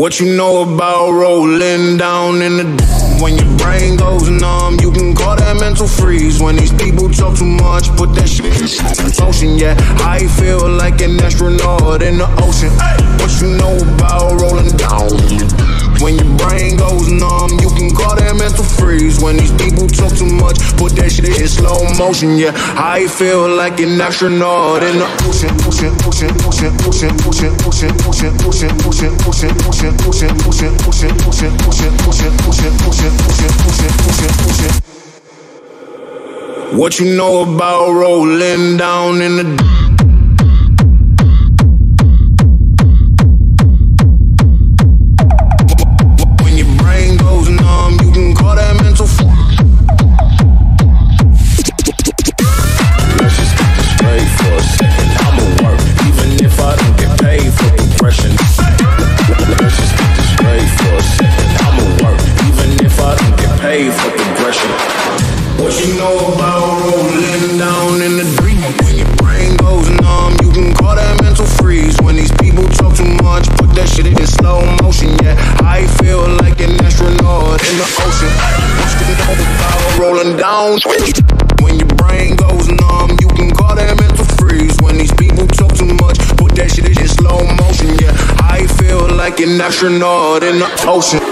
What you know about rolling down in the when your brain goes numb, you can call that mental freeze. When these people talk too much, put that shit in motion, yeah. I feel like an astronaut in the ocean. What you know about rolling down when your brain goes numb, you can call that mental freeze. When these people talk too much, put that shit in slow motion, yeah. I feel like an astronaut in the ocean, ocean, ocean, ocean, ocean, ocean, ocean, ocean, ocean, ocean, ocean, ocean, ocean, ocean, ocean, ocean, ocean, ocean, ocean, ocean. What you know about rolling down in the when your brain goes numb, you can call that mental. Let's just get this straight for a second. I'ma work even if I don't get paid for progression. Let's just get this straight for a second. I'ma work even if I don't get paid for progression. What you know about rolling down in the dream? When your brain goes numb, you can call that mental freeze. When these people talk too much, put that shit in slow motion, yeah. I feel like an astronaut in the ocean. What you know about rolling down? When your brain goes numb, you can call that mental freeze. When these people talk too much, put that shit in slow motion, yeah. I feel like an astronaut in the ocean.